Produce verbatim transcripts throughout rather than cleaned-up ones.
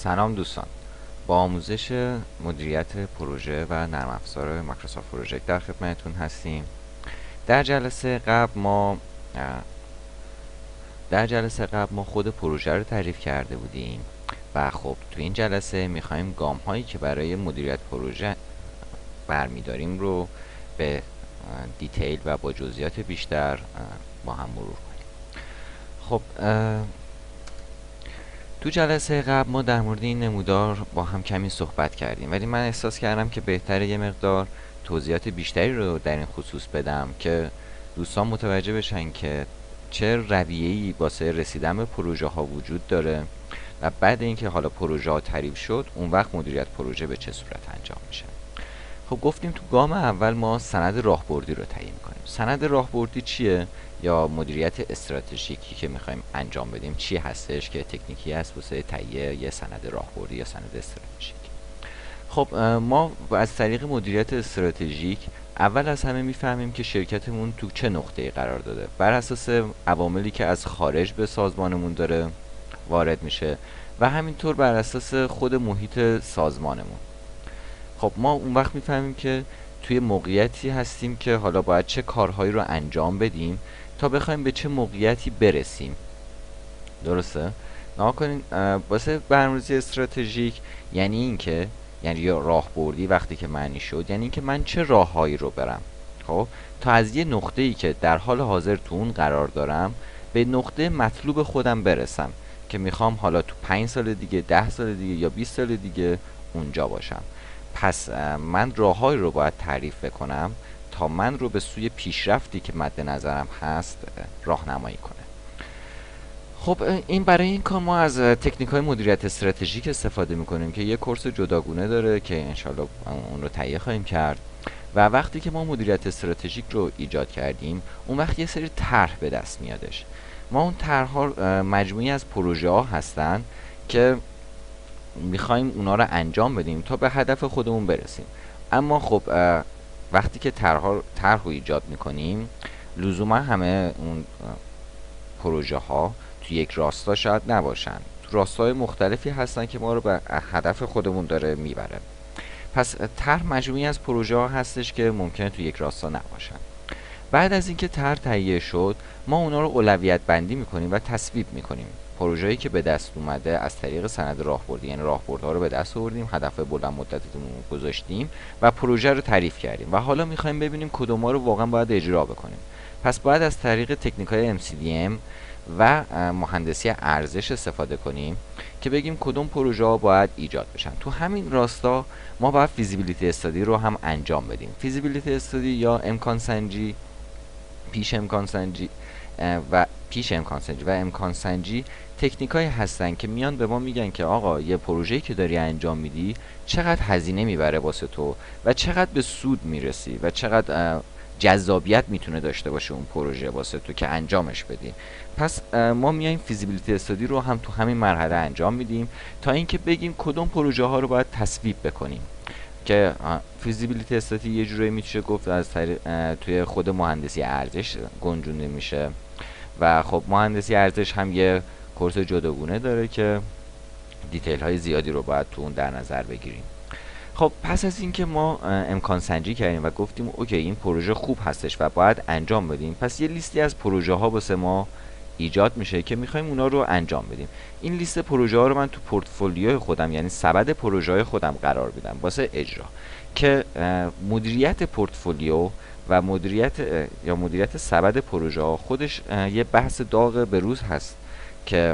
سلام دوستان، با آموزش مدیریت پروژه و نرم افزار مایکروسافت پروژکت در خدمتتون هستیم. در جلسه قبل ما در جلسه قبل ما خود پروژه رو تعریف کرده بودیم و خب تو این جلسه میخوایم گام هایی که برای مدیریت پروژه برمیداریم رو به دیتیل و با جزئیات بیشتر با هم مرور کنیم. خب تو جلسه قبل ما در مورد این نمودار با هم کمی صحبت کردیم، ولی من احساس کردم که بهتره یه مقدار توضیحات بیشتری رو در این خصوص بدم که دوستان متوجه بشن که چه رویه‌ای واسه رسیدن به پروژه ها وجود داره و بعد اینکه حالا پروژه ها تعریف شد اون وقت مدیریت پروژه به چه صورت انجام میشه. خب گفتیم تو گام اول ما سند راهبردی رو تعیین کنیم. سند راهبردی چیه؟ یا مدیریت استراتژیکی که میخوایم انجام بدیم چی هستش که تکنیکی هست واسه تهیه یه سند راهبردی یا سند استراتژیک. خب ما از طریق مدیریت استراتژیک اول از همه میفهمیم که شرکتمون تو چه نقطه‌ای قرار داده، بر اساس عواملی که از خارج به سازمانمون داره وارد میشه و همینطور بر اساس خود محیط سازمانمون. خب ما اون وقت میفهمیم که توی موقعیتی هستیم که حالا باید چه کارهایی رو انجام بدیم تا بخوایم به چه موقعیتی برسیم. درسته؟ نها کنین واسه برنامه‌ریزی استراتژیک یعنی این که یعنی یا راهبردی وقتی که معنی شد یعنی این که من چه راههایی رو برم خب تا از یه نقطه‌ای که در حال حاضر تو اون قرار دارم به نقطه مطلوب خودم برسم که میخوام حالا تو پنج سال دیگه، ده سال دیگه یا بیست سال دیگه اونجا باشم. پس من راههایی رو باید تعریف بکنم تا من رو به سوی پیشرفتی که مد نظرم هست راهنمایی کنه. خب این برای این کار ما از تکنیک های مدیریت استراتژیک استفاده میکنیم که یه کورس جداگونه داره که انشالله اون رو تهیه خواهیم کرد. و وقتی که ما مدیریت استراتژیک رو ایجاد کردیم اون وقت یه سری طرح به دست میادش. ما اون طرح‌ها مجموعی از پروژه ها هستن که میخوایم اونا رو انجام بدیم تا به هدف خودمون برسیم. اما خب وقتی که طرح طرح رو ایجاد میکنیم لزوما همه اون پروژه ها تو یک راستا شاید نباشن، تو راستای مختلفی هستن که ما رو به هدف خودمون داره میبره. پس طرح مجموعی از پروژه ها هستش که ممکنه تو یک راستا نباشن. بعد از اینکه طرح تهیه شد ما اونا رو اولویت بندی میکنیم و تصویب میکنیم. پروژه‌ای که به دست اومده از طریق سند راهبردی یعنی راهبردها رو به دست آوردیم، هدف بلند مدتمون رو گذاشتیم و پروژه رو تعریف کردیم و حالا میخوایم ببینیم کدوم‌ها رو واقعا باید اجرا بکنیم. پس باید از طریق تکنیک‌های ام سی دی ام و مهندسی ارزش استفاده کنیم که بگیم کدوم پروژه ها باید ایجاد بشن. تو همین راستا ما باید فیزیبیلیتی استادی رو هم انجام بدیم. فیزیبیلیتی استادی یا امکان سنجی، پیش امکان سنجی و پیش امکان سنجی و امکان سنجی تکنیکایی هستن که میان به ما میگن که آقا یه پروژه‌ای که داری انجام میدی چقدر هزینه میبره واسه تو و چقدر به سود میرسی و چقدر جذابیت میتونه داشته باشه اون پروژه واسه تو که انجامش بدی. پس ما میایم فیزیبیلیتی استادی رو هم تو همین مرحله انجام میدیم تا اینکه بگیم کدوم پروژه ها رو باید تصویب بکنیم. که فیزیبیلیتی استادی یه جوری میشه گفت از طریق توی خود مهندسی ارزش گنجونده میشه و خب مهندسی ارزش هم یه کورس جداگونه داره که دیتیل های زیادی رو باید تو اون در نظر بگیریم. خب پس از اینکه ما امکان سنجی کردیم و گفتیم اوکی این پروژه خوب هستش و باید انجام بدیم، پس یه لیستی از پروژه ها واسه ما ایجاد میشه که میخوایم اونا رو انجام بدیم. این لیست پروژه ها رو من تو پورتفولیوی خودم یعنی سبد پروژه های خودم قرار میدم واسه اجرا که مدیریت پورتفولیو و مدیریت یا مدیریت سبد پروژه ها خودش یه بحث داغ به روز هست که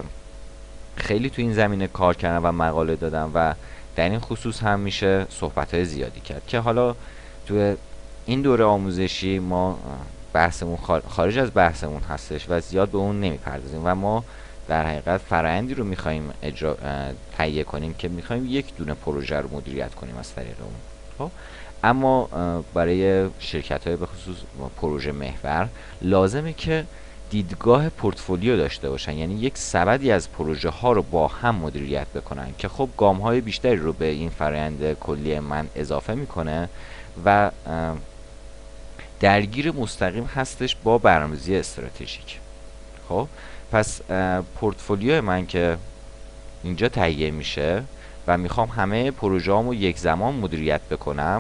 خیلی تو این زمینه کار کردم و مقاله دادم و در این خصوص هم میشه صحبت‌های زیادی کرد که حالا تو این دوره آموزشی ما بحثمون خارج از بحثمون هستش و زیاد به اون نمیپردازیم و ما در حقیقت فرآیندی رو میخوایم اجرا تهیه کنیم که میخوایم یک دونه پروژه رو مدیریت کنیم از طریق اون. خب اما برای شرکت‌های به خصوص پروژه محور لازمه که دیدگاه پورتفولیو داشته باشن، یعنی یک سبدی از پروژه ها رو با هم مدیریت بکنن که خب گام های بیشتری رو به این فرآیند کلی من اضافه میکنه و درگیر مستقیم هستش با برنامه‌ریزی استراتژیک. خب پس پورتفولیو من که اینجا تهیه میشه و میخوام همه پروژه هامو یک زمان مدیریت بکنم،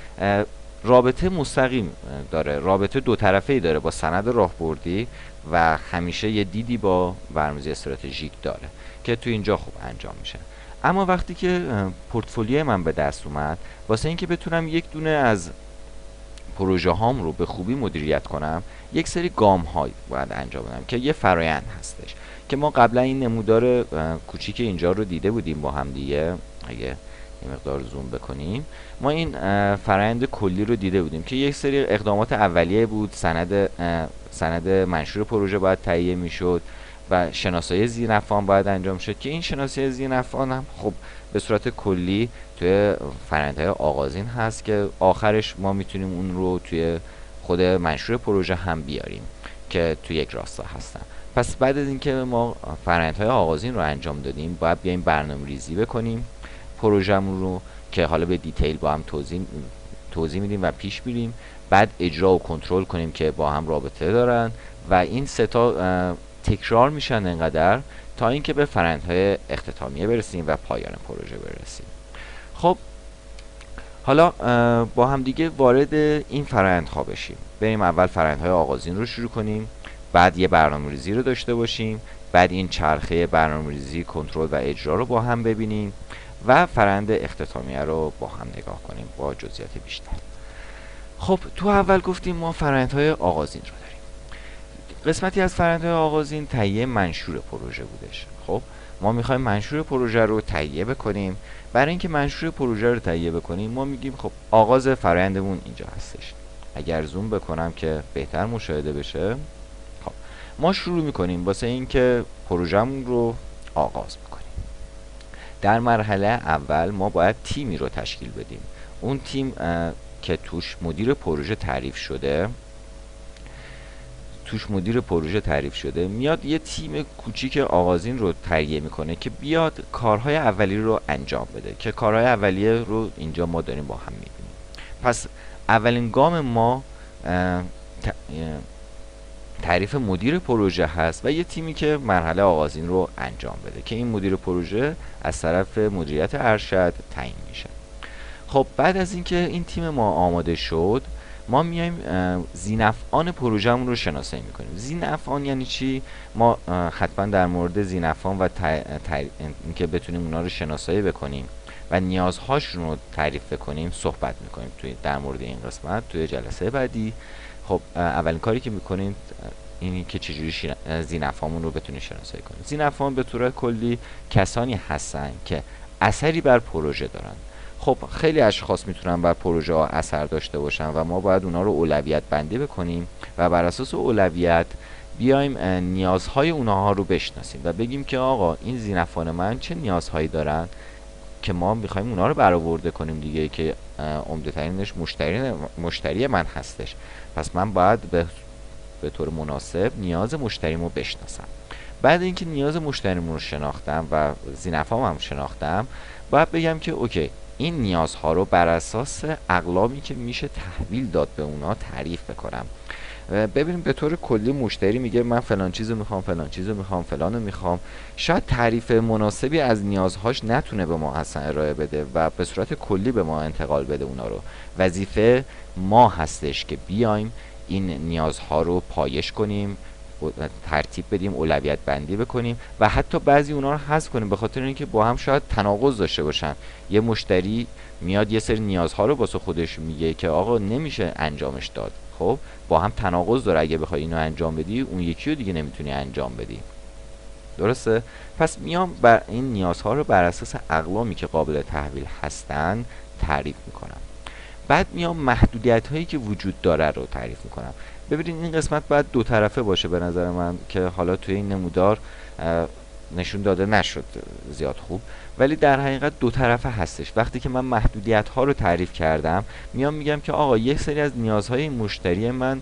رابطه مستقیم داره، رابطه دو طرفه‌ای داره با سند راهبردی و همیشه یه دیدی با برنامه‌ریزی استراتژیک داره که تو اینجا خوب انجام میشه. اما وقتی که پورتفولیوی من به دست اومد، واسه اینکه بتونم یک دونه از پروژه هام رو به خوبی مدیریت کنم، یک سری گام های باید انجام بدم که یه فرایند هستش که ما قبلا این نمودار کوچیک اینجا رو دیده بودیم با هم دیگه. اگه یه مقدار زوم بکنیم، ما این فرآیند کلی رو دیده بودیم که یک سری اقدامات اولیه بود. سند سند منشور پروژه باید تهیه میشد و شناسایی ذی‌نفعان باید انجام شد که این شناسایی ذی‌نفعان هم خب به صورت کلی توی فرآیندهای آغازین هست که آخرش ما میتونیم اون رو توی خود منشور پروژه هم بیاریم که توی یک راستا هستن. پس بعد از اینکه ما فرآیندهای آغازین رو انجام دادیم، باید بیایم برنامه‌ریزی بکنیم پروژه‌مون رو که حالا به دیتیل با هم توضیح توضیح میدیم و پیش میریم. بعد اجرا و کنترل کنیم که با هم رابطه دارن و این سه تا تکرار میشن انقدر تا اینکه به فرآیندهای اختتامیه برسیم و پایان پروژه برسیم. خب حالا با هم دیگه وارد این فرآیندها بشیم. بریم اول فرآیندهای آغازین رو شروع کنیم، بعد یه برنامه‌ریزی رو داشته باشیم، بعد این چرخه برنامه‌ریزی، کنترل و اجرا رو با هم ببینیم و فرآیند اختتامیه رو با هم نگاه کنیم با جزئیات بیشتر. خب تو اول گفتیم ما فرآیندهای آغازین رو داریم. قسمتی از فرآیندهای آغازین تهیه منشور پروژه بودش. خب ما میخوایم منشور پروژه رو تهیه بکنیم. برای اینکه منشور پروژه رو تهیه بکنیم، ما میگیم خب آغاز فرآیندمون اینجا هستش. اگر زوم بکنم که بهتر مشاهده بشه، خب ما شروع میکنیم واسه اینکه پروژه‌مون رو آغاز بکنیم. در مرحله اول ما باید تیمی رو تشکیل بدیم. اون تیم که توش مدیر پروژه تعریف شده توش مدیر پروژه تعریف شده میاد یه تیم کوچیک آغازین رو تهیه میکنه که بیاد کارهای اولیه رو انجام بده که کارهای اولیه رو اینجا ما داریم با هم میبینیم. پس اولین گام ما تعریف مدیر پروژه هست و یه تیمی که مرحله آغازین رو انجام بده که این مدیر پروژه از طرف مدیریت ارشد تعیین میشه. خب بعد از اینکه این تیم ما آماده شد، ما میایم ذی‌نفعان پروژه‌مون رو شناسایی میکنیم. ذی‌نفعان یعنی چی؟ ما حتما در مورد ذی‌نفعان و اینکه بتونیم اونا رو شناسایی بکنیم و نیازهاشون رو تعریف کنیم صحبت میکنیم توی در مورد این قسمت توی جلسه بعدی. خب اولین کاری که میکنیم اینی که چجوری ذی‌نفعامون رو بتونیم شناسایی کنیم. ذی‌نفعان به طور کلی کسانی هستن که اثری بر پروژه دارن. خب خیلی اشخاص میتونن بر پروژه ها اثر داشته باشن و ما باید اونا رو اولویت بندی بکنیم و بر اساس اولویت بیایم نیازهای اونها رو بشناسیم و بگیم که آقا این ذی‌نفعان من چه نیازهایی دارن که ما میخوایم اونا رو برآورده کنیم دیگه، که عمده ترینش مشتری مشتری من هستش. پس من باید به به طور مناسب نیاز مشتریمو بشناسم. بعد اینکه نیاز مشتریمو رو شناختم و ذی‌نفعام هم شناختم، باید بگم که اوکی این نیازها رو بر اساس اقلامی که میشه تحویل داد به اونا تعریف بکنم. ببینیم به طور کلی مشتری میگه من فلان چیزو میخوام، فلان چیزو میخوام، فلانو میخوام. شاید تعریف مناسبی از نیازهاش نتونه به ما اصلا ارائه بده و به صورت کلی به ما انتقال بده اونا رو. وظیفه ما هستش که بیایم این نیازها رو پایش کنیم، ترتیب بدیم، اولویت بندی بکنیم و حتی بعضی اونا رو حذف کنیم به خاطر اینکه با هم شاید تناقض داشته باشن. یه مشتری میاد یه سری نیازها رو واسه خودش میگه که آقا نمیشه انجامش داد. خب با هم تناقض داره، اگه بخوای اینو انجام بدی اون یکی رو دیگه نمیتونی انجام بدی. درسته؟ پس میام بر این نیازها رو بر اساس اقلامی که قابل تحویل هستن تعریف میکنم. بعد میام محدودیت هایی که وجود داره رو تعریف میکنم. ببینید این قسمت باید دو طرفه باشه به نظر من که حالا توی این نمودار نشون داده نشد زیاد خوب، ولی در حقیقت دو طرفه هستش. وقتی که من محدودیت ها رو تعریف کردم، میام میگم که آقا یک سری از نیازهای مشتری من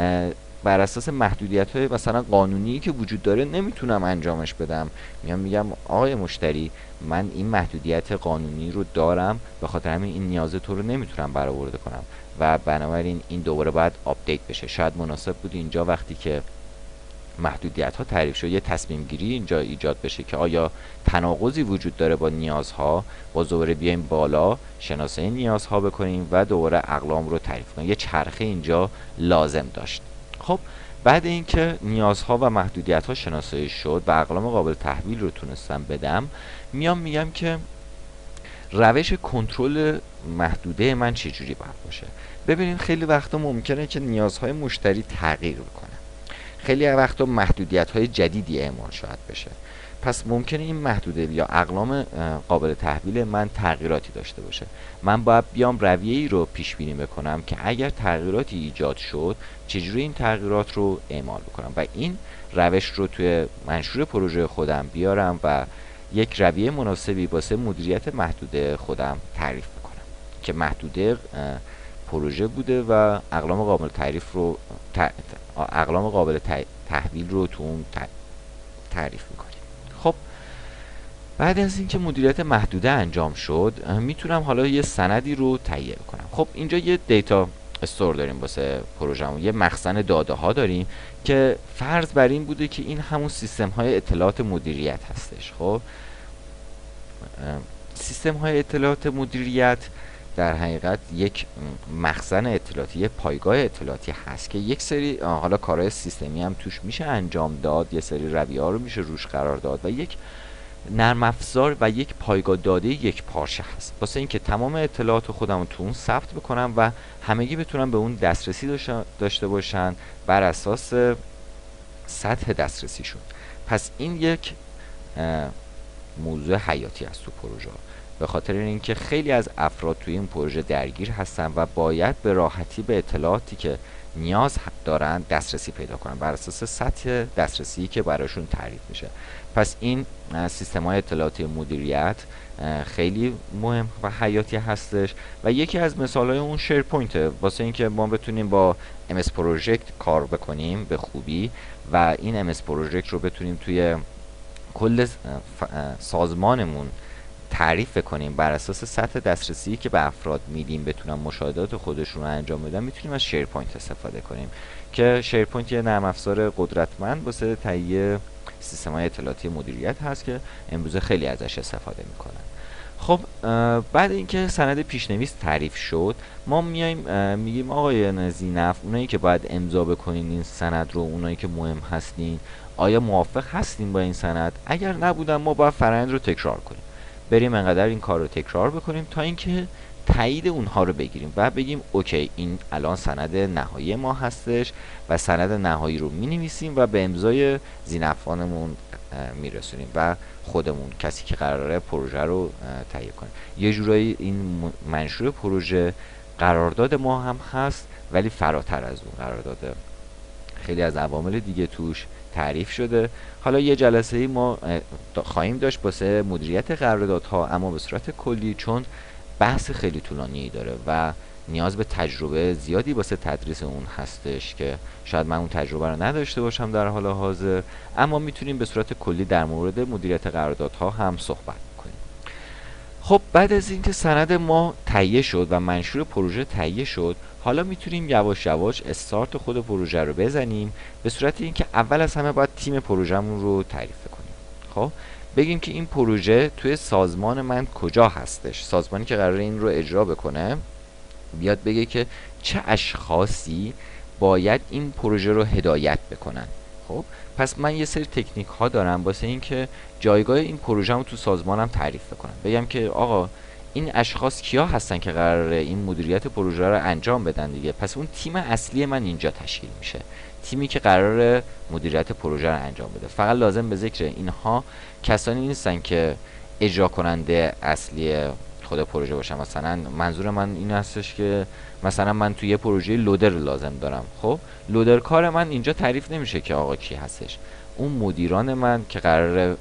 بر اساس محدودیت های مثلا قانونی که وجود داره نمیتونم انجامش بدم. میام میگم آقای مشتری من این محدودیت قانونی رو دارم، به خاطر همین این نیاز تو رو نمیتونم برآورده کنم و بنابراین این دوباره باید آپدیت بشه. شاید مناسب بود اینجا وقتی که محدودیت ها تعریف شد، یه تصمیم گیری اینجا ایجاد بشه که آیا تناقضی وجود داره با نیازها، با دوباره بیایم بالا شناسایی نیازها بکنیم و دوباره اقلام رو تعریف کنیم. یه چرخه اینجا لازم داشت. خب بعد اینکه نیازها و محدودیت ها شناسایی شد و اقلام قابل تحویل رو تونستم بدم، میام میگم که روش کنترل محدوده من چجوری باید باشه. ببینید خیلی وقتا ممکنه که نیازهای مشتری تغییر بکنه، خیلی وقتا محدودیت‌های جدیدی اعمال شاید بشه، پس ممکنه این محدوده یا اقلام قابل تحویل من تغییراتی داشته باشه. من باید بیام رویه‌ای رو پیش بینی بکنم که اگر تغییراتی ایجاد شد چجوری این تغییرات رو اعمال بکنم و این روش رو توی منشور پروژه خودم بیارم و یک رویه مناسبی واسه مدیریت محدوده خودم تعریف بکنم که محدوده پروژه بوده و اقلام قابل تعریف رو اقلام قابل تحویل رو تو اون تعریف میکنیم. خب بعد از اینکه مدیریت محدوده انجام شد میتونم حالا یه سندی رو تهیه کنم. خب اینجا یه دیتا استور داریم واسه پروژه‌مون، یه مخزن داده ها داریم که فرض بر این بوده که این همون سیستم های اطلاعات مدیریت هستش. خب سیستم های اطلاعات مدیریت در حقیقت یک مخزن اطلاعاتی، یک پایگاه اطلاعاتی هست که یک سری حالا کارهای سیستمی هم توش میشه انجام داد، یه سری رویه ها رو میشه روش قرار داد و یک نرم افزار و یک پایگاه داده یک پارچه هست واسه اینکه تمام اطلاعات خودم رو تو اون ثبت بکنم و همگی بتونن به اون دسترسی داشته باشن بر اساس سطح دسترسیشون. پس این یک موضوع حیاتی است تو پروژه، به خاطر اینکه خیلی از افراد توی این پروژه درگیر هستن و باید به راحتی به اطلاعاتی که نیاز دارن دسترسی پیدا کنن بر اساس سطح دسترسی که براشون تعریف میشه. پس این سیستم های اطلاعاتی مدیریت خیلی مهم و حیاتی هستش و یکی از مثال های اون شیرپوینت واسه اینکه ما بتونیم با ام اس پروژکت کار بکنیم به خوبی و این ام اس پروژکت رو بتونیم توی کل سازمانمون تعریف کنیم بر اساس سطح دسترسی که به افراد میدیم بتونن مشاهدات خودشون رو انجام بدن، میتونیم از شیرپوینت استفاده کنیم که شیرپوینت یه نرم افزار قدرتمند واسه تهیه سیستم‌های اطلاعاتی مدیریت هست که امروز خیلی ازش استفاده میکنن. خب بعد اینکه سند پیشنویس تعریف شد ما میایم میگیم آقای زینف اونایی که باید امضا بکنین این سند رو، اونایی که مهم هستین، آیا موافق هستین با این سند؟ اگر نبودن ما باید فرآیند رو تکرار کنیم، بریم انقدر این کار رو تکرار بکنیم تا اینکه تایید اونها رو بگیریم و بگیم اوکی این الان سند نهایی ما هستش و سند نهایی رو می نویسیم و به امضای زینفانمون میرسونیم و خودمون کسی که قراره پروژه رو تهیه کنه. یه جورایی این منشور پروژه قرارداد ما هم هست ولی فراتر از اون قرارداد خیلی از عوامل دیگه توش تعریف شده. حالا یه جلسه ای ما خواهیم داشت واسه مدیریت قراردادها، اما به صورت کلی چون بحث خیلی طولانی داره و نیاز به تجربه زیادی واسه تدریس اون هستش که شاید من اون تجربه رو نداشته باشم در حال حاضر، اما میتونیم به صورت کلی در مورد مدیریت قراردادها هم صحبت کنیم. خب بعد از اینکه سند ما تهیه شد و منشور پروژه تهیه شد، حالا میتونیم یواش یواش استارت خود پروژه رو بزنیم به صورت اینکه اول از همه باید تیم پروژه‌مون رو تعریف کنیم. خب بگیم که این پروژه توی سازمان من کجا هستش، سازمانی که قراره این رو اجرا بکنه بیاد بگه که چه اشخاصی باید این پروژه رو هدایت بکنن. خب پس من یه سری تکنیک ها دارم واسه اینکه جایگاه این پروژه رو تو سازمانم تعریف بکنم، بگم که آقا این اشخاص کیا هستن که قراره این مدیریت پروژه رو انجام بدن دیگه. پس اون تیم اصلی من اینجا تشکیل میشه، تیمی که قراره مدیریت پروژه رو انجام بده. فقط لازم به ذکر اینها کسانی نیستن که اجرا کننده اصلی خود پروژه باشن. مثلا منظور من این هستش که مثلا من توی یه پروژه لودر لازم دارم، خب لودر کار من اینجا تعریف نمیشه که آقا کی هستش، اون مدیران من که قراره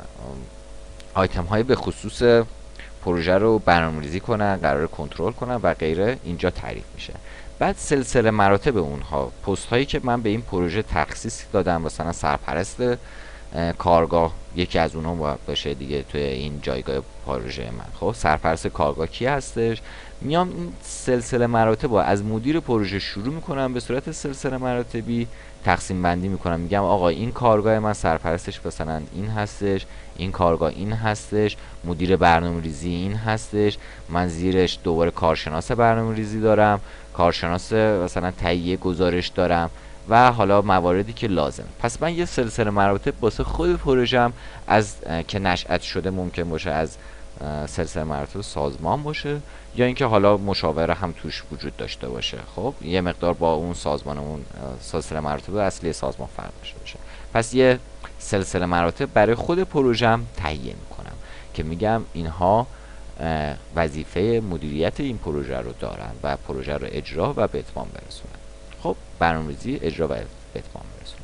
آیتم های به خصوص پروژه رو برنامه‌ریزی کنن، قراره کنترل کنن و غیره اینجا تعریف میشه. بعد سلسله مراتب اونها، پست هایی که من به این پروژه تخصیص دادم، مثلا سرپرست کارگاه یکی از اونها باشه دیگه توی این جایگاه پروژه من. خب سرپرست کارگاه کی هستش؟ میام این سلسله مراتب رو از مدیر پروژه شروع میکنم به صورت سلسله مراتبی تقسیم بندی میکنم، میگم آقا این کارگاه من سرپرستش مثلا این هستش، این کارگاه این هستش، مدیر برنامه‌ریزی این هستش، من زیرش دوباره کارشناس برنامه‌ریزی دارم، کارشناس مثلا تهیه گزارش دارم و حالا مواردی که لازم. پس من یه سلسله مراتب واسه خود پروژم از که نشأت شده ممکن باشه از سلسله مراتب سازمان باشه، یا اینکه حالا مشاوره هم توش وجود داشته باشه. خب یه مقدار با اون سازمان اون سلسله مراتب اصلی سازمان فرق داشته باشه. پس یه سلسله مراتب برای خود پروژم تهیه میکنم که میگم اینها وظیفه مدیریت این پروژه رو دارن و پروژه رو اجرا و به اتمام برسونن. خب برنامه‌ریزی، اجرا و به اتمام برسونن.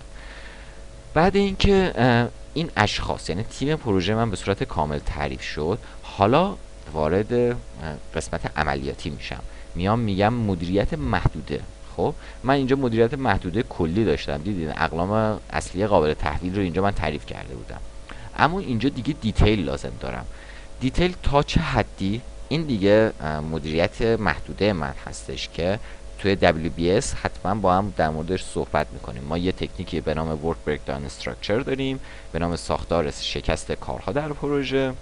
بعد اینکه این اشخاص یعنی تیم پروژه من به صورت کامل تعریف شد، حالا وارد قسمت عملیاتی میشم. میام میگم مدیریت محدوده. خب من اینجا مدیریت محدوده کلی داشتم، دیدین اقلام اصلی قابل تحویل رو اینجا من تعریف کرده بودم، اما اینجا دیگه دیتیل لازم دارم. دیتیل تا چه حدی؟ این دیگه مدیریت محدوده من هستش که توی دبلیو بی اس حتما با هم در موردش صحبت میکنیم. ما یه تکنیکی به نام ورک بریکداون استراکچر داریم، به نام ساختار شکست کارها در پروژه،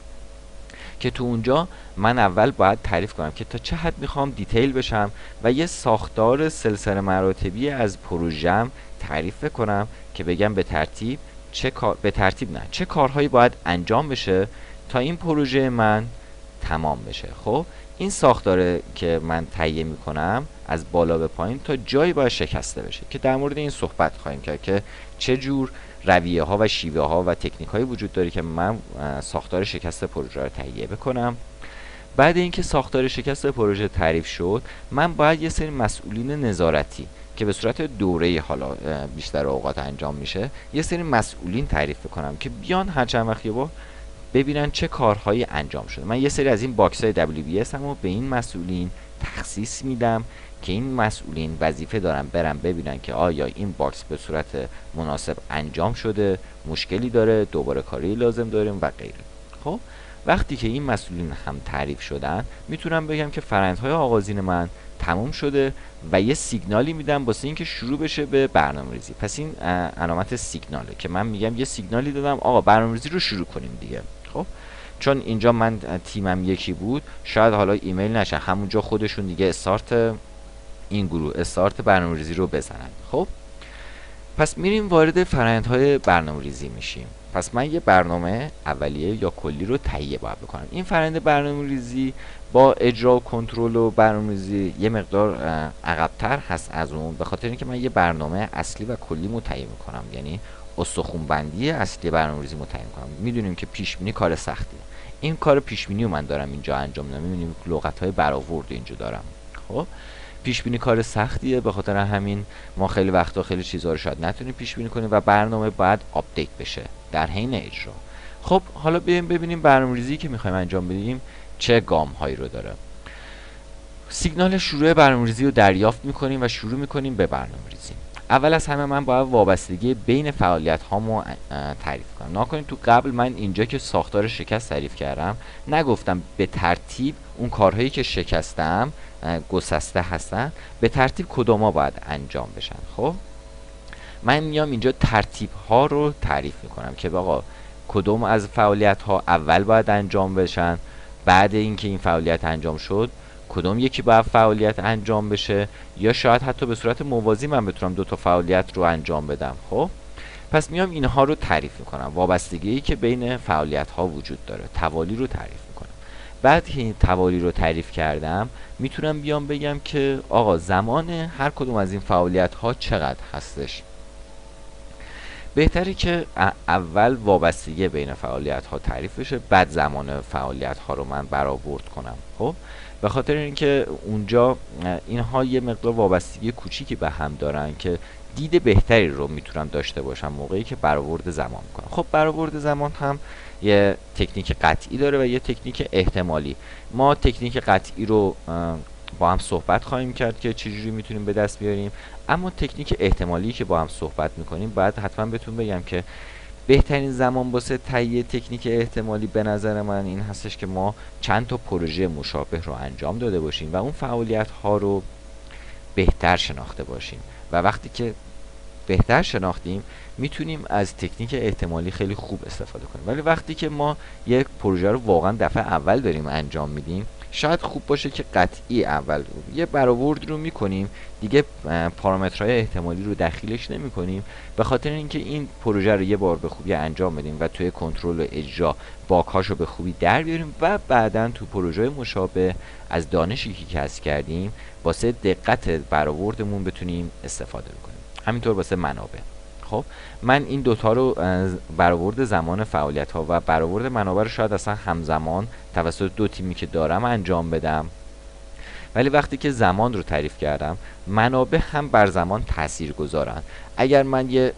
که تو اونجا من اول باید تعریف کنم که تا چه حد میخوام دیتیل بشم و یه ساختار سلسله مراتبی از پروژم تعریف کنم که بگم به ترتیب چه کار به ترتیب نه چه کارهایی باید انجام بشه تا این پروژه من تمام بشه. خب این ساختاره که من تهیه میکنم از بالا به پایین تا جایی باید شکسته بشه که در مورد این صحبت خواهیم کرد که چه جور رویه ها و شیوه ها و تکنیک هایی وجود داره که من ساختار شکست پروژه رو تهیه بکنم. بعد اینکه ساختار شکست پروژه تعریف شد، من باید یه سری مسئولین نظارتی که به صورت دوره حالا بیشتر اوقات انجام میشه، یه سری مسئولین تعریف کنم که بیان هر چند وقت یه بار ببینن چه کارهایی انجام شده. من یه سری از این باکس های دبلیو بی اس هم به این مسئولین تخصیص میدم که این مسئولین وظیفه دارن برن ببینن که آیا این باکس به صورت مناسب انجام شده، مشکلی داره، دوباره کاری لازم داریم و غیره. خب وقتی که این مسئولین هم تعریف شدن، میتونم بگم که فرآیندهای آغازین من تموم شده و یه سیگنالی میدم واسه اینکه شروع بشه به برنامه‌ریزی. پس این علامت سیگناله که من میگم یه سیگنالی دادم آقا برنامه‌ریزی رو شروع کنیم دیگه. خب چون اینجا من تیمم یکی بود، شاید حالا ایمیل نشه، همونجا خودشون دیگه استارت این گروه استارت برنامه‌ریزی رو بزنن. خب پس میریم وارد فرآیندهای برنامه‌ریزی میشیم. پس من یه برنامه اولیه یا کلی رو تهیه باید بکنم. این فرآیند برنامه‌ریزی با اجرا و کنترل و برنامه‌ریزی یه مقدار عقب‌تر هست از اون، به خاطر اینکه من یه برنامه اصلی و کلی متعین میکنم، یعنی استخوان‌بندی اصلی برنامه‌ریزی متعین میکنم. میدونیم که پیش بینی کار سختیه. این کار پیش بینی رو من دارم اینجا انجام میدم. میبینیم لغت‌های برآورد اینجا دارم. خب پیش بینی کار سختیه، به خاطر همین ما خیلی وقتا خیلی چیزا رو شاید نتونیم پیش بینی کنیم و برنامه باید آپدیت بشه در حین اجرا. خب حالا بیایم ببینیم برنامه‌ریزی که می‌خوایم انجام بدیم چه گام‌هایی رو داره. سیگنال شروع برنامه‌ریزی رو دریافت می‌کنیم و شروع می‌کنیم به برنامه‌ریزی. اول از همه من باید وابستگی بین فعالیت هامو تعریف کنم. ناکنید تو قبل من اینجا که ساختار شکست تعریف کردم نگفتم به ترتیب اون کارهایی که شکستم گسسته هستن به ترتیب کدوما باید انجام بشن. خب من میام اینجا ترتیب ها رو تعریف میکنم که آقا کدوم از فعالیت ها اول باید انجام بشن، بعد اینکه این فعالیت انجام شد کدوم یکی باید فعالیت انجام بشه، یا شاید حتی به صورت موازی من بتونم دو تا فعالیت رو انجام بدم. خب پس میام اینها رو تعریف میکنم، وابستگی که بین فعالیت ها وجود داره، توالی رو تعریف میکنم. بعد که این توالی رو تعریف کردم میتونم بیام بگم که آقا زمان هر کدوم از این فعالیت ها چقدر هستش. بهتره که اول وابستگی بین فعالیت ها تعریف بشه، بعد زمان فعالیت ها رو من برآورد کنم. خب به خاطر اینکه اونجا اینها یه مقدار وابستگی کوچیکی به هم دارن که دید بهتری رو میتونم داشته باشم موقعی که برآورد زمان میکنم. خب برآورد زمان هم یه تکنیک قطعی داره و یه تکنیک احتمالی. ما تکنیک قطعی رو با هم صحبت خواهیم کرد که چجوری میتونیم به دست بیاریم، اما تکنیک احتمالی که با هم صحبت میکنیم باید حتما بهتون بگم که بهترین زمان واسه تهیه تکنیک احتمالی به نظر من این هستش که ما چند تا پروژه مشابه رو انجام داده باشیم و اون فعالیت ها رو بهتر شناخته باشیم و وقتی که بهتر شناختیم میتونیم از تکنیک احتمالی خیلی خوب استفاده کنیم. ولی وقتی که ما یک پروژه رو واقعا دفعه اول داریم انجام میدیم، شاید خوب باشه که قطعی اول یه برآورد رو میکنیم، دیگه پارامترهای احتمالی رو دخیلش نمی کنیم، به خاطر اینکه این پروژه رو یه بار به خوبی انجام بدیم و توی کنترل و اجرا باگ‌هاش رو به خوبی در بیاریم و بعداً تو پروژه مشابه از دانشی که کسب کردیم واسه دقت برآوردمون بتونیم استفاده بکنیم. همینطور واسه منابع. خب من این دوتا رو برآورد زمان فعالیت ها و برآورد منابع رو شاید اصلا همزمان توسط دو تیمی که دارم انجام بدم، ولی وقتی که زمان رو تعریف کردم، منابع هم بر زمان تأثیر گذارن. اگر من یه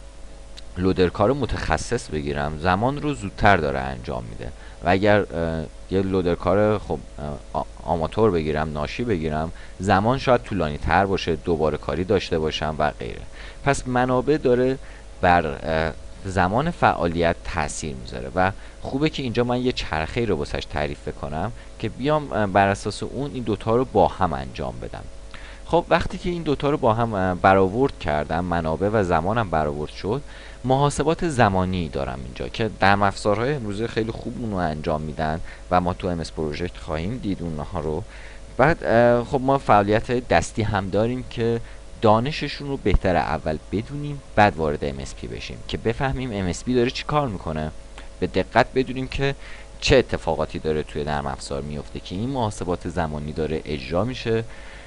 لودرکار متخصص بگیرم، زمان رو زودتر داره انجام میده، و اگر یه لودرکار خب آماتور بگیرم، ناشی بگیرم، زمان شاید طولانی تر باشه، دوباره کاری داشته باشم و غیره. پس منابع داره بر زمان فعالیت تاثیر میذاره و خوبه که اینجا من یه چرخه رو واسش تعریف کنم که بیام بر اساس اون این دوتا رو با هم انجام بدم. خب وقتی که این دوتا رو با هم برآورد کردم، منابع و زمانم برآورد شد، محاسبات زمانی دارم اینجا که نرم افزارهای امروزه خیلی خوب اونو انجام میدن و ما تو ام اس پروژکت خواهیم دید اونها رو. بعد خب ما فعالیت دستی هم داریم که دانششون رو بهتر اول بدونیم، بعد وارد ام اس پی بشیم که بفهمیم ام اس پی داره چی کار میکنه، به دقت بدونیم که چه اتفاقاتی داره توی نرم افزار میفته که این محاسبات زمانی داره اجرا میشه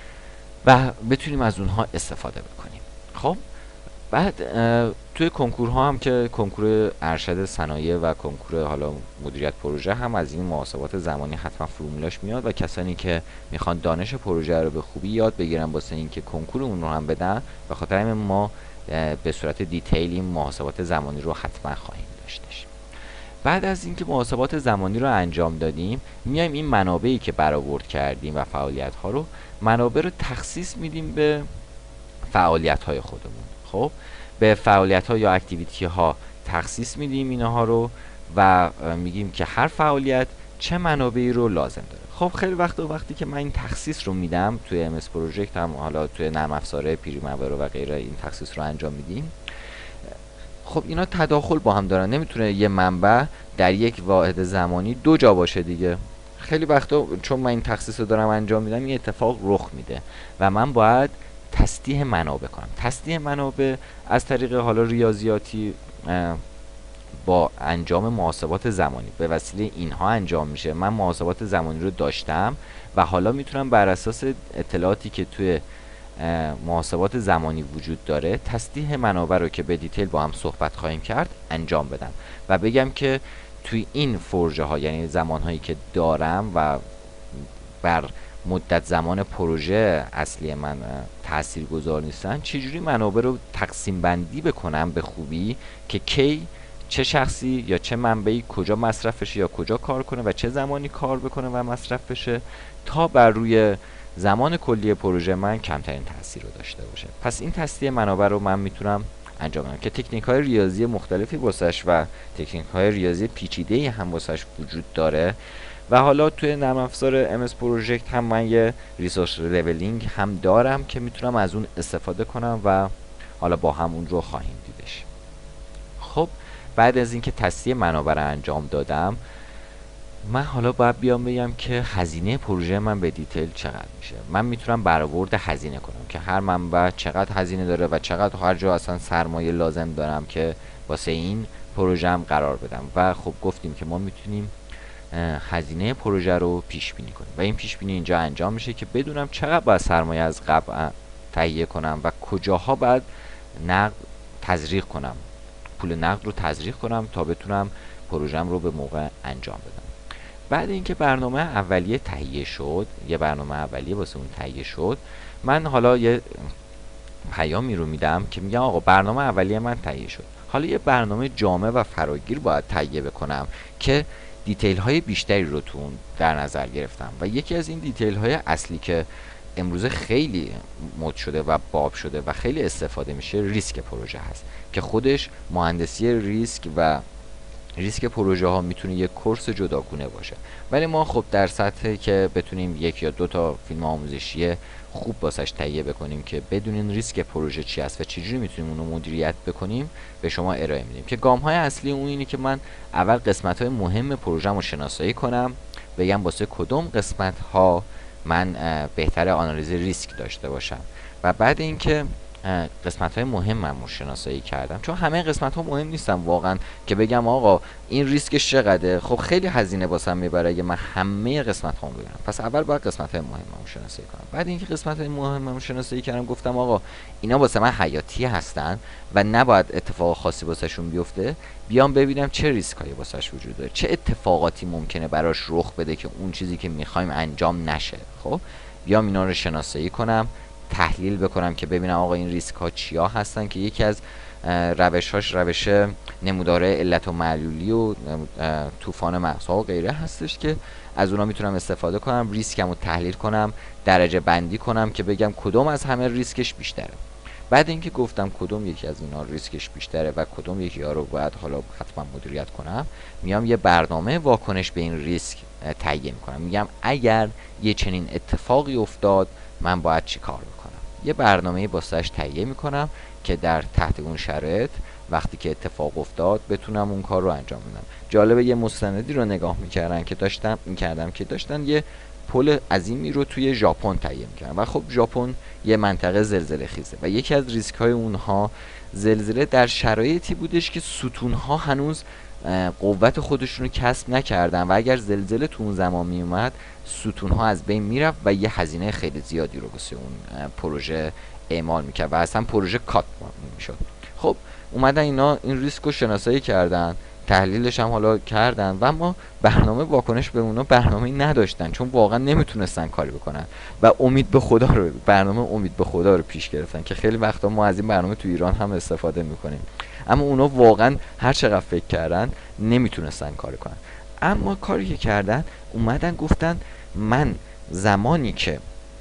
و بتونیم از اونها استفاده بکنیم. خب بعد توی کنکورها هم که کنکور ارشد صنایع و کنکور حالا مدیریت پروژه هم از این محاسبات زمانی حتما فرمولاش میاد و کسانی که میخوان دانش پروژه رو به خوبی یاد بگیرن واسه اینکه کنکور اون رو هم بدن، به خاطر همین ما به صورت دیتیل این محاسبات زمانی رو حتما خواهیم داشتش. بعد از اینکه محاسبات زمانی رو انجام دادیم، میایم این منابعی که برآورد کردیم و فعالیت ها رو منابع رو تخصیص میدیم به فعالیت های خودمون. خب به فعالیت ها یا اکتیویتی ها تخصیص میدیم اینها رو و میگیم که هر فعالیت چه منابعی رو لازم داره. خب خیلی وقت و وقتی که من این تخصیص رو میدم توی ام اس پروژکت هم حالا توی نرم افزاره پریماور و غیره این تخصیص رو انجام میدیم، خب اینا تداخل با هم دارن، نمیتونه یه منبع در یک واحد زمانی دو جا باشه دیگه. خیلی وقتا چون من این تخصیص رو دارم انجام میدم این اتفاق رخ میده و من باید تصدیح منابع کنم. تصدیح منابع از طریق حالا ریاضیاتی با انجام محاسبات زمانی به وسیله اینها انجام میشه. من محاسبات زمانی رو داشتم و حالا میتونم بر اساس اطلاعاتی که توی محاسبات زمانی وجود داره تصدیح منابع رو که به دیتیل با هم صحبت خواهیم کرد انجام بدم و بگم که توی این فرجه ها، یعنی زمان هایی که دارم و بر مدت زمان پروژه اصلی من تأثیر گذار نیستن، چجوری منابع رو تقسیم بندی بکنم به خوبی که کی چه شخصی یا چه منبعی کجا مصرف بشه یا کجا کار کنه و چه زمانی کار بکنه و مصرف بشه تا بر روی زمان کلی پروژه من کمترین تاثیر رو داشته باشه. پس این تصدیح منابع رو من میتونم انجام بدم که تکنیک های ریاضی مختلفی واسش و تکنیک های ریاضی پیچیده هم واسش وجود داره و حالا توی نرم افزار ام اس پروژکت هم من یه ریسورس لولینگ هم دارم که میتونم از اون استفاده کنم و حالا با هم اون رو خواهیم دیدش. خب بعد از اینکه تصدیح منابع رو انجام دادم، من حالا باید بیام بگم که هزینه پروژه من به دیتیل چقدر میشه. من میتونم برآورد هزینه کنم که هر منبع چقدر هزینه داره و چقدر هر جا اصلا سرمایه لازم دارم که واسه این پروژه هم قرار بدم و خب گفتیم که ما میتونیم هزینه پروژه رو پیش بینی کنیم و این پیش بینی اینجا انجام میشه که بدونم چقدر باید سرمایه از قبل تهیه کنم و کجاها باید نقد تزریق کنم، پول نقد رو تزریق کنم تا بتونم پروژم رو به موقع انجام بدم. بعد اینکه برنامه اولیه تهیه شد، یه برنامه اولیه واسه اون تهیه شد، من حالا یه پیامی رو میدم که میگم آقا برنامه اولیه من تهیه شد، حالا یه برنامه جامع و فراگیر باید تهیه بکنم که دیتیل های بیشتری رو تو اون در نظر گرفتم و یکی از این دیتیل های اصلی که امروزه خیلی مد شده و باب شده و خیلی استفاده میشه ریسک پروژه هست که خودش مهندسی ریسک و ریسک پروژه ها میتونه یک کورس جداگونه باشه، ولی ما خب در سطحی که بتونیم یک یا دو تا فیلم آموزشی خوب واسش تهیه بکنیم که بدونین ریسک پروژه چی است و چجوری میتونیم اونو مدیریت بکنیم به شما ارائه میدیم. که گام های اصلی اون اینه که من اول قسمت های مهم پروژه‌مو شناسایی کنم، بگم واسه کدوم قسمت ها من بهتر آنالیز ریسک داشته باشم، و بعد اینکه قسمت های مهمم رو شناسایی کردم، چون همه قسمت ها مهم نیستن واقعا که بگم آقا این ریسکش چقدره، خب خیلی هزینه واسم میبره اگه من همه قسمت ها رو بگیرم. پس اول باید قسمت های مهمم رو شناسایی کنم. بعد اینکه قسمت های مهمم رو شناسایی کردم گفتم آقا اینا واسه من حیاتی هستن و نباید اتفاق خاصی واسهشون بیفته، بیام ببینم چه ریسکایی واسش وجود داره، چه اتفاقاتی ممکنه براش رخ بده که اون چیزی که میخوایم انجام نشه. خب بیام اینا رو شناسایی کنم، تحلیل بکنم که ببینم آقا این ریسک ها چیا هستن، که یکی از روش هاش روش نموداره علت و معلولی و طوفان مغزها و غیره هستش که از اونا میتونم استفاده کنم، ریسکم رو تحلیل کنم، درجه بندی کنم که بگم کدوم از همه ریسکش بیشتره. بعد اینکه گفتم کدوم یکی از اینا ریسکش بیشتره و کدوم یکی ها رو باید حالا حتما مدیریت کنم، میام یه برنامه واکنش به این ریسک تهیه میکنم. میگم اگر یه چنین اتفاقی افتاد من باید چی کار بکنم. یه برنامه واسش تهیه میکنم که در تحت اون شرایط وقتی که اتفاق افتاد بتونم اون کار رو انجام بدم. جالبه یه مستندی رو نگاه میکردن که داشتم میکردم که داشتن یه پل عظیمی رو توی ژاپن تهیه میکردن و خب ژاپن یه منطقه زلزله خیزه و یکی از ریسک های اونها زلزله در شرایطی بودش که ستونها هنوز قوت خودشون رو کسب نکردن و اگر زلزله تو اون زمان می اومد ستونها از بین میرفت و یه هزینه خیلی زیادی رو واسه اون پروژه اعمال میکرد و اصلا پروژه کات میشد. خب اومدن اینا این ریسک رو شناسایی کردن، تحلیلش هم حالا کردن و اما برنامه واکنش به اونا برنامه‌ای نداشتن، چون واقعا نمیتونستن کاری بکنن و امید به خدا رو برنامه امید به خدا رو پیش گرفتن که خیلی وقتا ما از این برنامه تو ایران هم استفاده میکنیم، اما اونا واقعا هر چقدر فکر کردن نمیتونستن کار کنن. اما کاری که کردن اومدن گفتن من زمانی که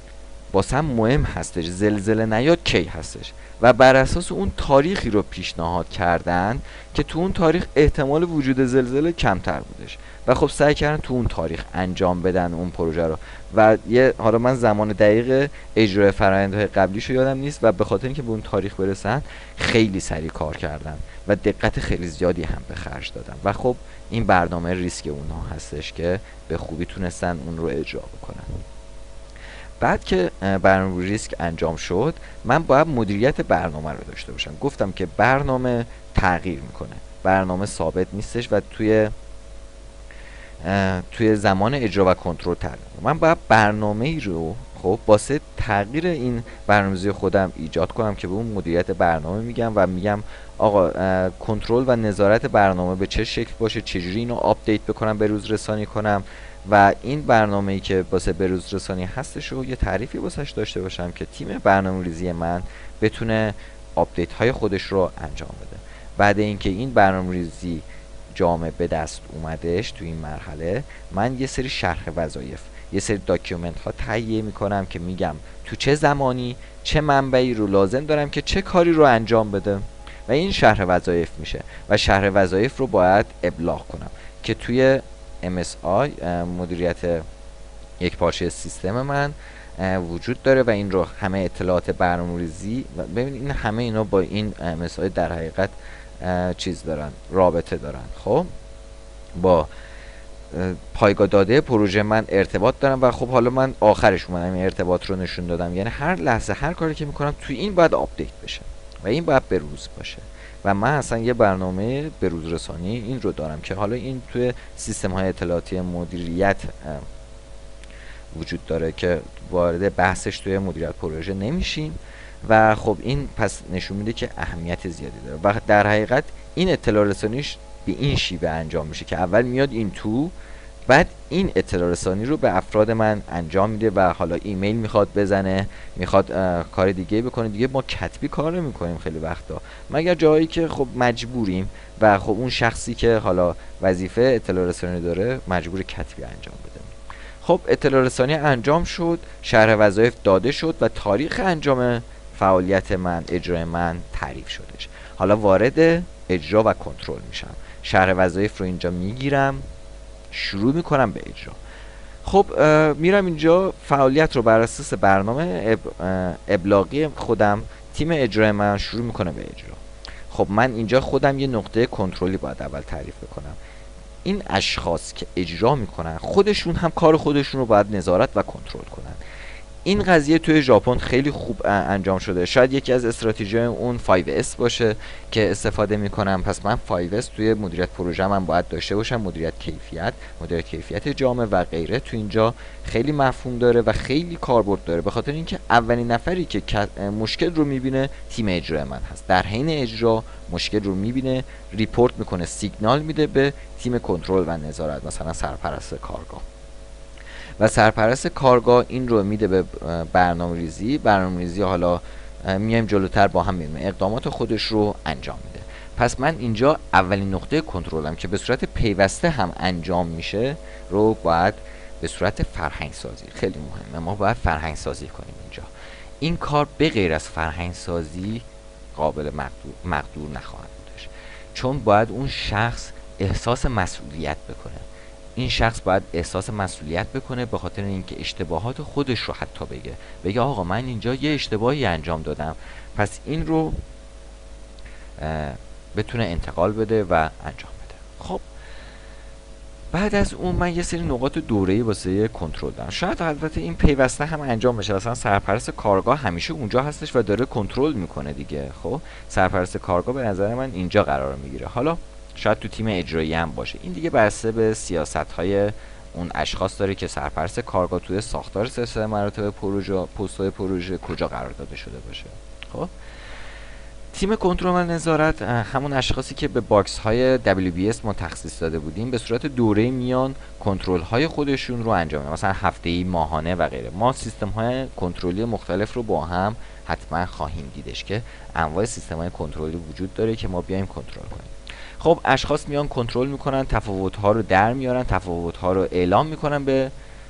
واسم مهم هستش زلزله نیاد کی هستش و بر اساس اون تاریخی رو پیشنهاد کردن که تو اون تاریخ احتمال وجود زلزله کمتر بودش و خب سعی کردن تو اون تاریخ انجام بدن اون پروژه رو. و یه حالا من زمان دقیق اجرای فرآیندهای قبلیشو یادم نیست و به خاطر اینکه به اون تاریخ برسن خیلی سریع کار کردن و دقت خیلی زیادی هم به خرج دادن و خب این برنامه ریسک اونها هستش که به خوبی تونستن اون رو اجرا بکنن. بعد که برنامه ریسک انجام شد من باید مدیریت برنامه رو داشته باشم. گفتم که برنامه تغییر میکنه، برنامه ثابت نیستش و توی توی زمان اجرا و کنترل تغییر. من باید برنامه ای رو خب واسه تغییر این برنامه‌ریزی خودم ایجاد کنم که به اون مدیریت برنامه میگم و میگم آقا کنترل و نظارت برنامه به چه شکل باشه، چجوری اینو آپدیت بکنم، به روز رسانی کنم و این برنامه‌ای که واسه بروز رسانی هستش رو یه تعریفی واسش داشته باشم که تیم برنامه‌ریزی من بتونه آپدیت های خودش رو انجام بده. بعد اینکه این برنامه‌ریزی جامع به دست اومدش تو این مرحله من یه سری شرح وظایف، یه سری داکیومنت ها تهیه میکنم که میگم تو چه زمانی چه منبعی رو لازم دارم که چه کاری رو انجام بده و این شرح وظایف میشه و شرح وظایف رو باید ابلاغ کنم که توی ام اس آی مدیریت یک پارچه سیستم من وجود داره و این رو همه اطلاعات برنامه‌ریزی و ببین این همه اینا با این ام اس آی در حقیقت چیز دارن، رابطه دارن. خب با پایگاه داده پروژه من ارتباط دارم و خب حالا من آخرش اومدم این ارتباط رو نشون دادم، یعنی هر لحظه هر کاری که میکنم توی این باید آپدیت بشه و این باید به روز باشه و من اصلا یه برنامه به روز رسانی این رو دارم که حالا این توی سیستم های اطلاعاتی مدیریت وجود داره که وارد بحثش توی مدیریت پروژه نمیشیم و خب این پس نشون میده که اهمیت زیادی داره و در حقیقت این اطلاع رسانیش به این شیوه انجام میشه که اول میاد این تو، بعد این اطلاع رسانی رو به افراد من انجام میده و حالا ایمیل میخواد بزنه، میخواد کار دیگه بکنه. دیگه ما کتبی کار نمیکنیم خیلی وقتا مگر جایی که خب مجبوریم و خب اون شخصی که حالا وظیفه اطلاع رسانی داره مجبور کتبی انجام بده. خب اطلاع رسانی انجام شد، شرح وظایف داده شد و تاریخ انجام فعالیت من، اجرای من تعریف شدش. حالا وارد اجرا و کنترل میشم. شرح وظایف رو اینجا میگیرم، شروع میکنم به اجرا. خب میرم اینجا فعالیت رو بر اساس برنامه ابلاغی خودم، تیم اجرای من شروع میکنه به اجرا. خب من اینجا خودم یه نقطه کنترلی باید اول تعریف بکنم. این اشخاص که اجرا میکنن خودشون هم کار خودشون رو باید نظارت و کنترل کنن. این قضیه توی ژاپن خیلی خوب انجام شده. شاید یکی از استراتژی اون فایو اس باشه که استفاده میکنم. پس من فایو اس توی مدیریت پروژه من باید داشته باشم. مدیریت کیفیت، مدیریت کیفیت جامع و غیره تو اینجا خیلی مفهوم داره و خیلی کاربرد داره، به خاطر اینکه اولین نفری که مشکل رو میبینه تیم اجرای من هست. در حین اجرا مشکل رو میبینه، ریپورت میکنه، سیگنال میده به تیم کنترل و نظارت، مثلا سرپرست کارگاه، و سرپرست کارگاه این رو میده به برنامه ریزی. برنامه ریزی حالا میایم جلوتر با هم میبینیم اقدامات خودش رو انجام میده. پس من اینجا اولین نقطه کنترلم که به صورت پیوسته هم انجام میشه رو باید به صورت فرهنگ سازی، خیلی مهمه، ما باید فرهنگ سازی کنیم. اینجا این کار به غیر از فرهنگ سازی قابل مقدور, مقدور نخواهد بودش، چون باید اون شخص احساس مسئولیت بکنه. این شخص باید احساس مسئولیت بکنه به خاطر اینکه اشتباهات خودش رو حتی بگه بگه آقا من اینجا یه اشتباهی انجام دادم، پس این رو بتونه انتقال بده و انجام بده. خب بعد از اون من یه سری نقاط دوره‌ای واسه کنترل دارم. شاید البته این پیوسته هم انجام بشه، مثلا سرپرست کارگاه همیشه اونجا هستش و داره کنترل میکنه دیگه. خب سرپرست کارگاه به نظر من اینجا قرار میگیره. حالا شاید تو تیم اجرایی هم باشه، این دیگه بسته به سیاست‌های اون اشخاص داره که سرپرست کارگاه توی ساختار سلسله مراتب پروژه، پست‌های پروژه کجا قرار داده شده باشه. خب تیم کنترل و نظارت همون اشخاصی که به باکس های دبلیو بی اس ما تخصیص داده بودیم به صورت دوره میان کنترل های خودشون رو انجام میدن، مثلا هفته‌ای، ماهانه و غیره. ما سیستم های کنترلی مختلف رو با هم حتما خواهیم دیدش که انواع سیستم های کنترلی وجود داره که ما بیایم کنترل کنیم. خب اشخاص میان کنترل میکنن، تفاوت ها رو در میارن، تفاوت ها رو اعلام میکنن به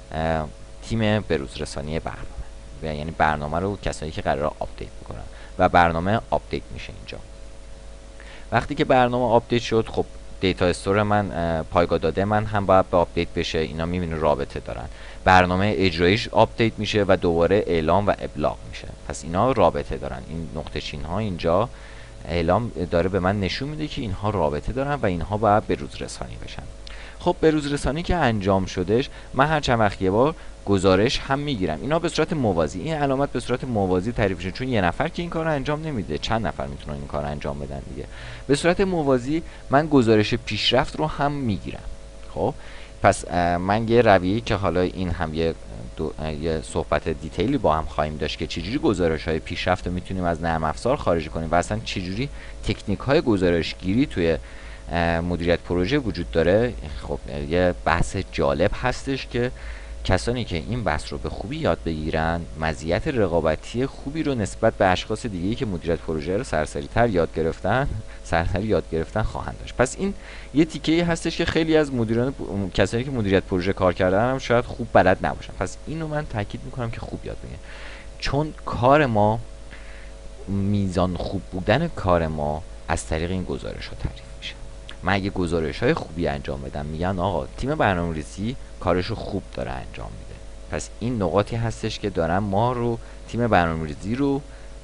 تیم بروز رسانی برنامه، یعنی برنامه رو کسایی که قراره آپدیت میکنن و برنامه آپدیت میشه. اینجا وقتی که برنامه آپدیت شد، خب دیتا استور من، پایگاه داده من هم باید به آپدیت بشه. اینا میبینید رابطه دارن. برنامه اجراییش آپدیت میشه و دوباره اعلام و ابلاغ میشه. پس اینا رابطه دارن. این نقطه چین ها اینجا اعلام داره به من نشون میده که اینها رابطه دارن و اینها باید به روز رسانی بشن. خب به روز رسانی که انجام شدش، من هر چند وقت یه بار گزارش هم میگیرم. اینا به صورت موازی، این علامت به صورت موازی تعریف میشه، چون یه نفر که این کارو انجام نمیده، چند نفر میتونن این کارو انجام بدن دیگه. به صورت موازی من گزارش پیشرفت رو هم میگیرم. خب پس من یه رویه‌ای که حالا این هم یه دو، یه صحبت دیتیلی با هم خواهیم داشت که چجوری گزارش های پیشرفت رو میتونیم از نرم افزار خارج کنیم و اصلا چجوری تکنیک های گزارش گیری توی مدیریت پروژه وجود داره. خب یه بحث جالب هستش که کسانی که این بحث رو به خوبی یاد بگیرن مزیت رقابتی خوبی رو نسبت به اشخاص دیگه‌ای که مدیریت پروژه رو سرسری‌تر یاد گرفتن سرسری یاد گرفتن خواهند داشت. پس این یه تیکه‌ای هستش که خیلی از مدیران کسانی که مدیریت پروژه کار کردن هم شاید خوب بلد نباشن. پس اینو من تاکید میکنم که خوب یاد بگیرن، چون کار ما، میزان خوب بودن کار ما از طریق این گزارش ها تعریف میشه. من اگه گزارش های خوبی انجام بدم، میگن آقا تیم برنامه‌ریزی کارشو خوب داره انجام میده. پس این نقاطی هستش که دارن ما رو، تیم برنامه‌ریزی رو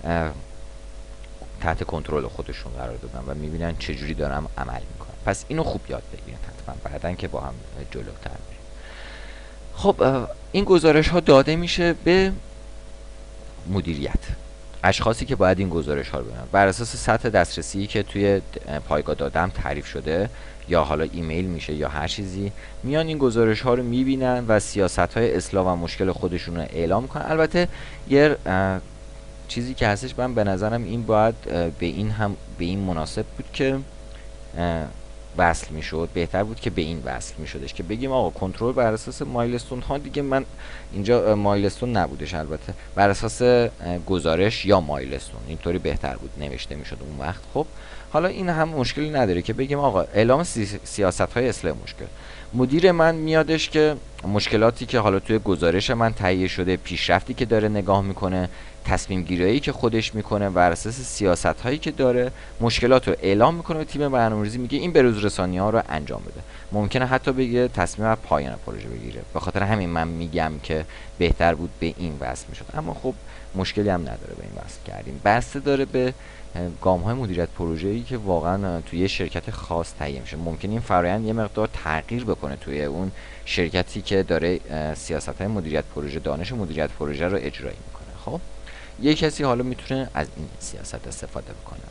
تحت کنترل خودشون قرار دادن و میبینن چجوری دارن عمل میکنن. پس اینو خوب یاد بگیرن حتما بعدن که با هم جلوتر بریم. خب این گزارش ها داده میشه به مدیریت، اشخاصی که باید این گزارش ها رو ببینن بر اساس سطح دسترسی که توی پایگاه دادم تعریف شده، یا حالا ایمیل میشه یا هر چیزی، میان این گزارش ها رو میبینن و سیاست های اصلاح و مشکل خودشون رو اعلام کنن. البته یه چیزی که هستش، من به نظرم این باید به این هم به این مناسب بود که وصل میشد، بهتر بود که به این وصل میشدش که بگیم آقا کنترل بر اساس مایلستون ها دیگه. من اینجا مایلستون نبودش، البته بر اساس گزارش یا مایلستون، اینطوری بهتر بود نوشته میشد اون وقت. خب حالا این هم مشکلی نداره که بگیم آقا اعلام سی سیاست های اصلاح مشکل. مدیر من میادش که مشکلاتی که حالا توی گزارش من تهیه شده، پیشرفتی که داره نگاه میکنه، تصمیم گیریایی که خودش میکنه و بر اساس سیاست هایی که داره مشکلات رو اعلام میکنه و تیم برنامه‌ریزی میگه این بروز رسانی ها رو انجام بده. ممکنه حتی بگه تصمیم بر پایان پروژه بگیره. به خاطر همین من میگم که بهتر بود به این وصل میشد، اما خب مشکلی هم نداره به این وصل کردیم. بسته داره به گام های مدیریت پروژه‌ای که واقعا توی یه شرکت خاص تهیه میشه. ممکنه این فرآیند یه مقدار تغییر بکنه توی اون شرکتی که داره سیاست های مدیریت پروژه، دانش مدیریت پروژه رو اجرایی میکنه. خب یه کسی حالا میتونه از این سیاست استفاده بکنه.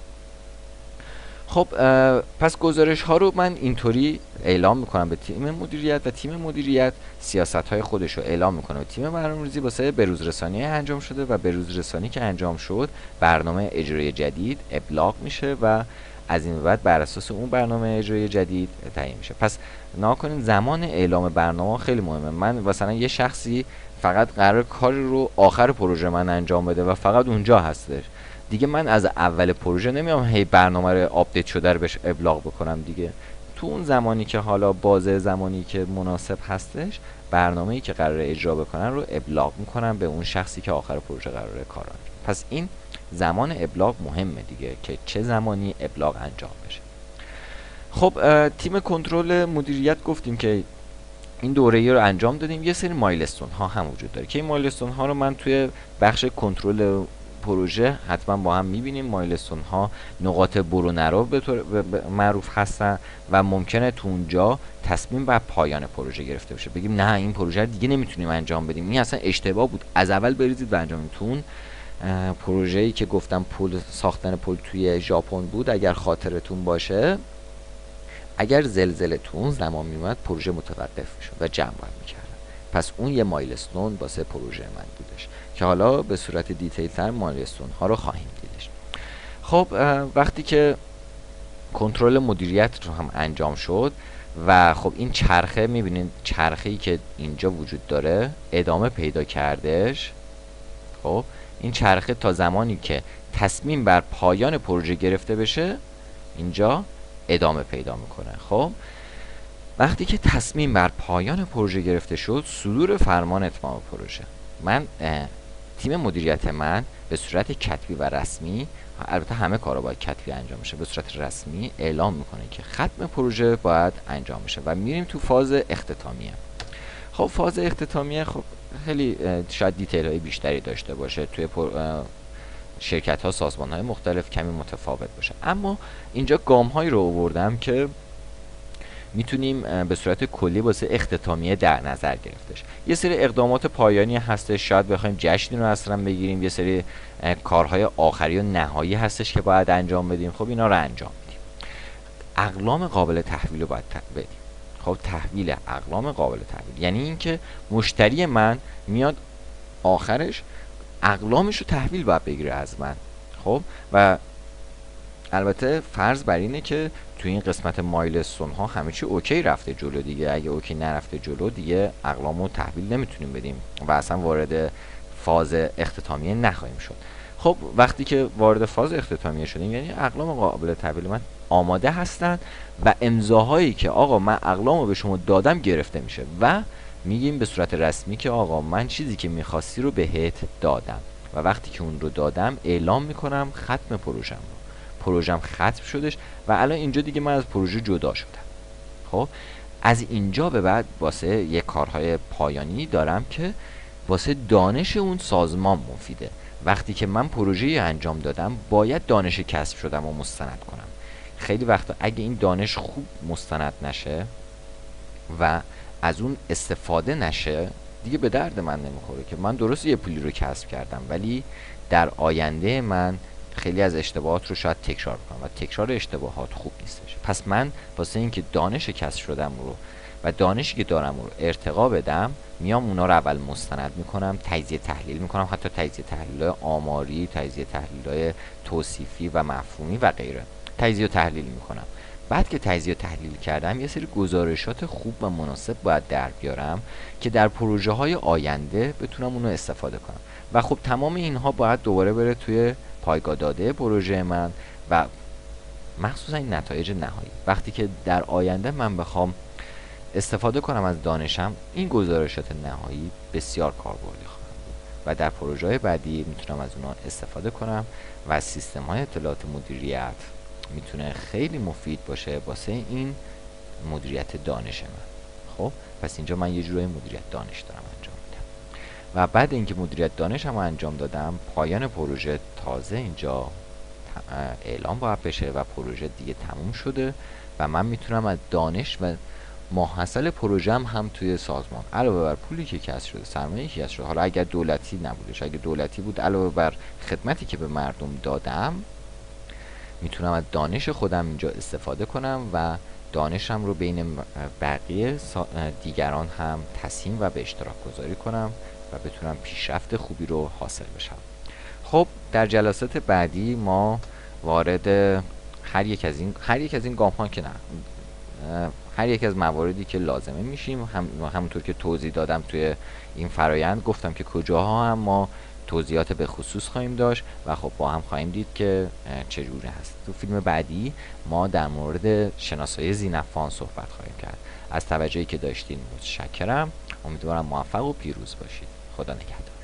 خب پس گزارش ها رو من اینطوری اعلام میکنم به تیم مدیریت و تیم مدیریت سیاست های خودش رو اعلام میکنه به تیم برنامه‌ریزی واسه بروز رسانی انجام شده و بروز رسانی که انجام شد برنامه اجرایی جدید ابلاغ میشه و از این بعد بر اساس اون برنامه اجرایی جدید تعیین میشه. پس نگاه کنین زمان اعلام برنامه خیلی مهمه. من مثلا یه شخصی فقط قرار کار رو آخر پروژه من انجام بده و فقط اونجا هستش دیگه، من از اول پروژه نمیام هی برنامه رو آپدیت شده رو بهش ابلاغ بکنم دیگه. تو اون زمانی که حالا بازه زمانی که مناسب هستش برنامه‌ای که قراره اجرا بکنن رو ابلاغ میکنم به اون شخصی که آخر پروژه قراره کار انجام. پس این زمان ابلاغ مهمه دیگه که چه زمانی ابلاغ انجام بشه. خب تیم کنترل مدیریت گفتیم که این دوره‌ای رو انجام دادیم. یه سری مایلستون ها هم وجود داره که این مایلستون ها رو من توی بخش کنترل پروژه حتما با هم میبینیم. مایلستون ها نقاط برو نرو به طور معروف هستن و ممکنه تو اونجا تصمیم بر پایان پروژه گرفته بشه، بگیم نه این پروژه دیگه نمیتونیم انجام بدیم، این اصلا اشتباه بود، از اول بریزید و انجام. تو اون پروژه‌ای که گفتم پل ساختن پل توی ژاپن بود، اگر خاطرتون باشه، اگر زلزله تو اون زمان میومد پروژه متوقف میشد و جمع باید میکردن. پس اون یه مایلستون واسه پروژه من بودش که حالا به صورت دیتیل تر مایلستون ها رو خواهیم دیدش. خب وقتی که کنترل مدیریت رو هم انجام شد و خب این چرخه میبینید چرخه‌ای که اینجا وجود داره ادامه پیدا کردش. خب این چرخه تا زمانی که تصمیم بر پایان پروژه گرفته بشه اینجا ادامه پیدا میکنه. خب وقتی که تصمیم بر پایان پروژه گرفته شد صدور فرمان اتمام پروژه، من تیم مدیریت من به صورت کتبی و رسمی، البته همه کارا باید کتبی انجام بشه، به صورت رسمی اعلام میکنه که ختم پروژه باید انجام بشه و میریم تو فاز اختتامیه. خب فاز اختتامیه خب خیلی شاید دیتیل های بیشتری داشته باشه، توی شرکت ها سازمان های مختلف کمی متفاوت باشه، اما اینجا گام هایی رو آوردم که میتونیم به صورت کلی واسه اختتامیه در نظر گرفتش. یه سری اقدامات پایانی هستش، شاید بخوایم جشنی رو اصلا بگیریم، یه سری کارهای آخری و نهایی هستش که باید انجام بدیم. خب اینا رو انجام بدیم. اقلام قابل تحویل رو باید بدیم. خب تحویل اقلام قابل تحویل یعنی اینکه مشتری من میاد آخرش اقلامش رو تحویل باید بگیره از من. خب و البته فرض بر اینه که تو این قسمت مایلستون ها همه چی اوکی رفته جلو دیگه. اگه اوکی نرفته جلو دیگه اقلام رو تحویل نمیتونیم بدیم و اصلا وارد فاز اختتامیه نخواهیم شد. خب وقتی که وارد فاز اختتامیه شدیم یعنی اقلام قابل تحویل من آماده هستن و امضاهایی که آقا من اقلام رو به شما دادم گرفته میشه و میگیم به صورت رسمی که آقا من چیزی که میخواستی رو بهت دادم و وقتی که اون رو دادم اعلام میکنم ختم پروژم رو. پروژم ختم شدش و الان اینجا دیگه من از پروژه جدا شدم. خب از اینجا به بعد واسه یه کارهای پایانی دارم که واسه دانش اون سازمان مفیده. وقتی که من پروژه انجام دادم باید دانش کسب شدم و مستند کنم. خیلی وقتا اگه این دانش خوب مستند نشه و از اون استفاده نشه دیگه به درد من نمیخوره که من درست یه پولی رو کسب کردم ولی در آینده من خیلی از اشتباهات رو شاید تکرار کنم و تکرار اشتباهات خوب نیستش. پس من واسه اینکه دانش کسب شدم رو و دانشی که دارم رو ارتقا بدم میام اونا رو اول مستند میکنم، تجزیه تحلیل میکنم، حتی تجزیه تحلیل آماری، تجزیه تحلیل توصیفی و مفهومی و غیره تجزیه تحلیل میکنم. بعد که تجزیه تحلیل کردم یه سری گزارشات خوب و مناسب باید در بیارم که در پروژه های آینده بتونم اونو استفاده کنم و خب تمام اینها باید دوباره بره توی پایگاه داده پروژه من و مخصوصا این نتایج نهایی. وقتی که در آینده من بخوام استفاده کنم از دانشم این گزارشات نهایی بسیار کاربردی خواهند بود و در پروژه بعدی میتونم از اونا استفاده کنم و سیستم های اطلاعات مدیریت میتونه خیلی مفید باشه واسه این مدیریت دانش من. خب پس اینجا من یه جورایی مدیریت دانش دارم انجام میدم و بعد اینکه مدیریت دانشم رو انجام دادم، پایان پروژه تازه اینجا اعلام باید بشه و پروژه دیگه تموم شده و من میتونم از دانش و ماحصل پروژم هم توی سازمان علاوه بر پولی که کسب شده، سرمایه‌ای که کسب شده، حالا اگر دولتی نبودش، اگه دولتی بود علاوه بر خدمتی که به مردم دادم، میتونم از دانش خودم اینجا استفاده کنم و دانشم رو بین بقیه دیگران هم تسهیم و به اشتراک گذاری کنم و بتونم پیشرفت خوبی رو حاصل بشم. خب در جلسات بعدی ما وارد هر یک از این هر یک از این گام ها که نه هر یک از مواردی که لازمه میشیم، هم همونطور که توضیح دادم توی این فرایند گفتم که کجاها هم ما توضیحات به خصوص خواهیم داشت و خب با هم خواهیم دید که چجوری هست. تو فیلم بعدی ما در مورد شناسایی ذی‌نفعان صحبت خواهیم کرد. از توجهی که داشتین متشکرم. امیدوارم موفق و پیروز باشید. خدا نگهدار.